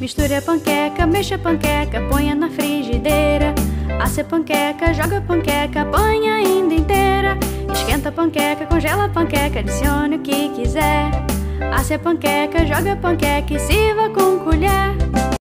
Misture a panqueca, mexa a panqueca, ponha na frigideira. Asse a panqueca, joga a panqueca, põe ainda inteira. Esquenta a panqueca, congela a panqueca, adicione o que quiser. Asse a panqueca, joga a panqueca e sirva com colher.